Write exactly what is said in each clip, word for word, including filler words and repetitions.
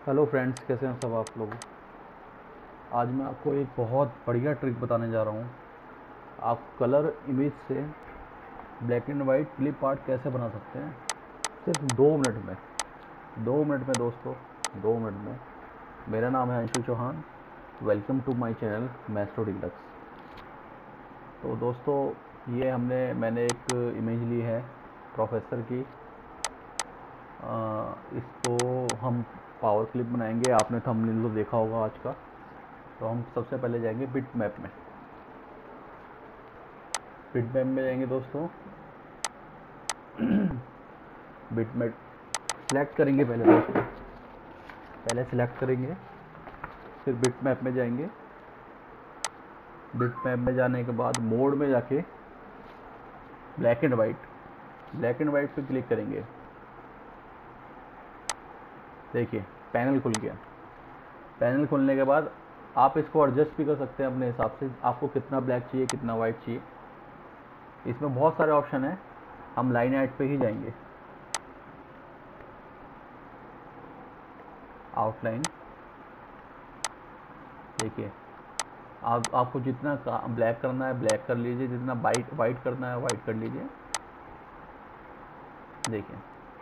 Hello friends, कैसे हैं सब आप लोग। आज मैं आपको एक बहुत बढ़िया ट्रिक बताने जा रहा हूँ। आप कलर इमेज से black and white clip art कैसे बना सकते हैं सिर्फ दो मिनट में। दो मिनट में दोस्तों, दो मिनट में। मेरा नाम है Anshu Chauhan. Welcome to my channel maestro deluxe. तो दोस्तों, ये हमने मैंने एक इमेज ली है प्रोफेसर की। आ, इसको हम पावर क्लिप बनाएंगे। आपने थंबनेल तो देखा होगा आज का। तो हम सबसे पहले जाएंगे बिट मैप में। बिट मैप में जाएंगे दोस्तों। बिट मैप सेलेक्ट करेंगे पहले दोस्तों, पहले सेलेक्ट करेंगे, फिर बिट मैप में जाएंगे। बिट मैप में जाने के बाद मोड में जाके black and white black and white पे क्लिक करेंगे। देखिए पैनल खुल गया। पैनल खुलने के बाद आप इसको एडजस्ट भी कर सकते हैं अपने हिसाब से, आपको कितना ब्लैक चाहिए कितना वाइट चाहिए। इसमें बहुत सारे ऑप्शन हैं। हम लाइन एड पे ही जाएंगे। आउटलाइन, देखिए आप आपको जितना ब्लैक करना है ब्लैक कर लीजिए, जितना वाइट वाइट करना है वाइट कर लीजिए। देखिए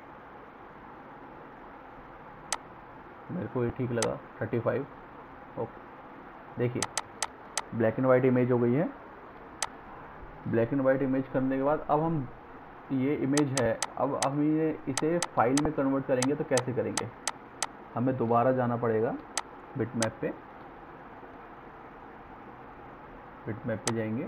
मेरे को ये ठीक लगा, थर्टी फाइव। ओके, देखिए ब्लैक एंड वाइट इमेज हो गई है। ब्लैक एंड वाइट इमेज करने के बाद अब हम ये इमेज है, अब हम ये इसे फाइल में कन्वर्ट करेंगे। तो कैसे करेंगे, हमें दोबारा जाना पड़ेगा बिट मैप पे। बिट मैप पे जाएंगे,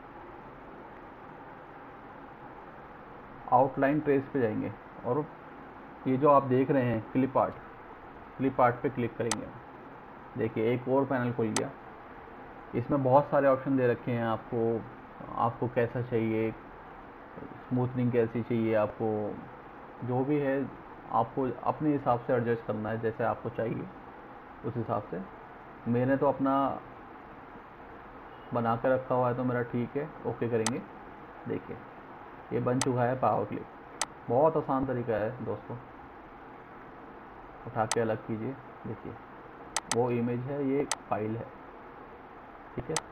आउटलाइन ट्रेस पे जाएंगे, और ये जो आप देख रहे हैं क्लिप आर्ट, क्लिप आर्ट पे क्लिक करेंगे। देखिए एक और पैनल खुल गया। इसमें बहुत सारे ऑप्शन दे रखे हैं आपको। आपको कैसा चाहिए, स्मूथनिंग कैसी चाहिए, आपको जो भी है आपको अपने हिसाब से एडजस्ट करना है, जैसे आपको चाहिए उस हिसाब से। मैंने तो अपना बना के रखा हुआ है तो मेरा ठीक है। ओके करेंगे। देखिए ये बन चुका है पावर क्लिप। बहुत आसान तरीका है दोस्तों। उठा के अलग कीजिए। देखिए वो इमेज है, ये फाइल है, ठीक है।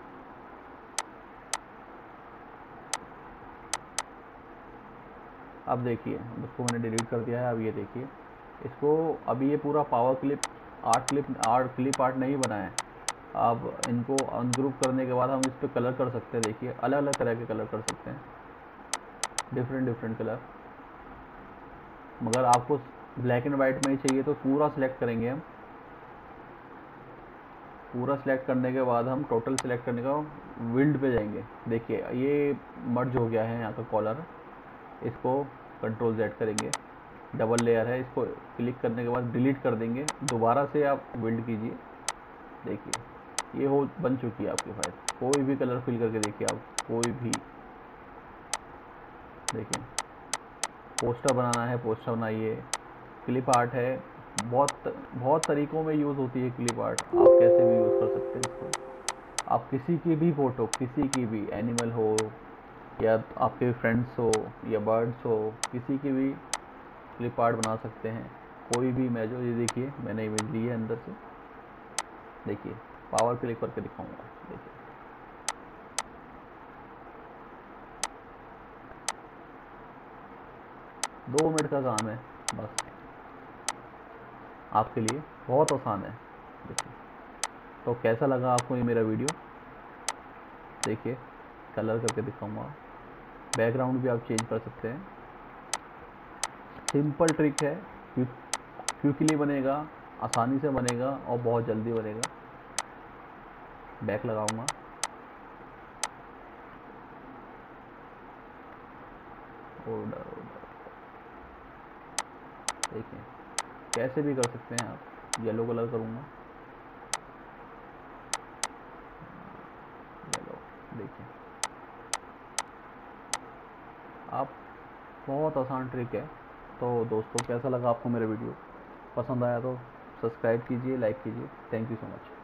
अब देखिए उसको मैंने डिलीट कर दिया है। अब ये देखिए इसको, अभी ये पूरा power clip art clip art clip art नहीं बना है। अब इनको अनग्रुप करने के बाद हम इस पर कलर कर सकते हैं। देखिए अलग अलग तरह के कलर कर सकते हैं, डिफरेंट डिफरेंट कलर। मगर आपको ब्लैक एंड वाइट में ही चाहिए तो पूरा सिलेक्ट करेंगे हम। पूरा सिलेक्ट करने के बाद हम टोटल सिलेक्ट करने का विल्ड पे जाएंगे। देखिए ये मर्ज हो गया है यहाँ का कॉलर। इसको कंट्रोल जेड करेंगे, डबल लेयर है, इसको क्लिक करने के बाद डिलीट कर देंगे। दोबारा से आप विल्ड कीजिए। देखिए ये हो बन चुकी है आपकी फाइल। कोई भी कलर फिल करके देखिए आप, कोई भी। देखिए पोस्टर बनाना है पोस्टर बनाइए। क्लिप आर्ट है, बहुत बहुत तरीक़ों में यूज़ होती है क्लिप आर्ट। आप कैसे भी यूज़ कर सकते हैं इसको। आप किसी की भी फ़ोटो, किसी की भी एनिमल हो या आपके फ्रेंड्स हो या बर्ड्स हो, किसी की भी क्लिप आर्ट बना सकते हैं। कोई भी इमेज हो। ये देखिए मैंने इमेज ली है अंदर से। देखिए पावर क्लिक करके दिखाऊंगा। देखिए दो मिनट का काम है बस, आपके लिए बहुत आसान है। देखिए तो कैसा लगा आपको ये मेरा वीडियो। देखिए कलर करके दिखाऊंगा। बैकग्राउंड भी आप चेंज कर सकते हैं। सिंपल ट्रिक है, क्विकली बनेगा, आसानी से बनेगा और बहुत जल्दी बनेगा। बैक लगाऊंगा। ऑर्डर ऑर्डर देखिए कैसे भी कर सकते हैं आप। येलो कलर करूँगा, येलो। देखिए आप, बहुत आसान ट्रिक है। तो दोस्तों कैसा लगा आपको मेरा वीडियो, पसंद आया तो सब्सक्राइब कीजिए, लाइक कीजिए। Thank you so much.